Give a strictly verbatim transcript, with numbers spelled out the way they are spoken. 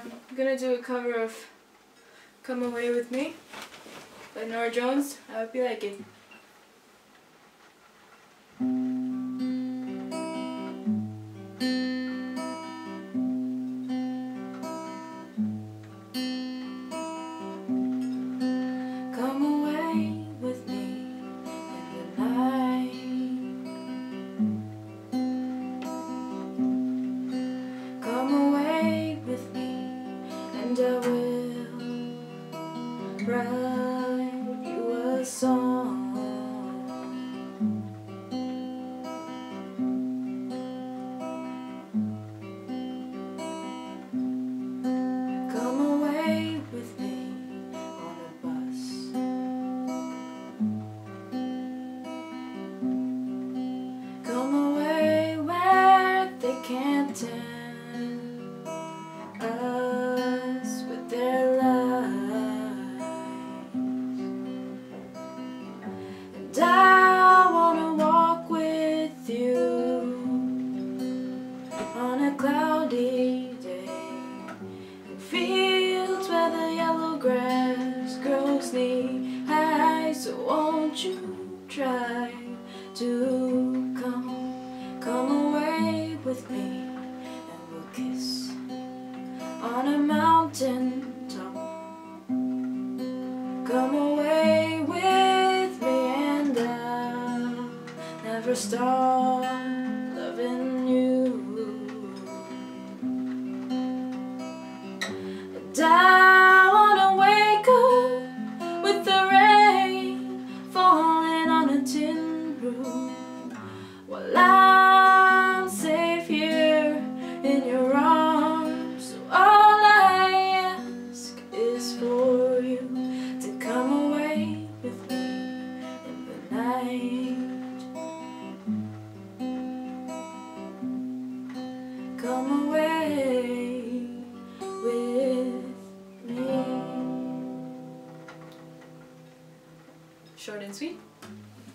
I'm gonna do a cover of Come Away With Me by Norah Jones. I hope you like it. Come away with me in the night. Come away with me and I will write you a song. Come away with me on a bus. Come away where they can't tempt us with their lies. And I wanna walk with you on a cloudy day in fields where the yellow grass grows knee high. So won't you try to come, come away with me, and we'll kiss on a mountain top. Come away with me and I'll never stop loving you. And I wanna wake up with the rain falling on a tin roof while I'm safe here in your arms. So all I ask is for you to come away with me in the night. Come away with me. Short and sweet.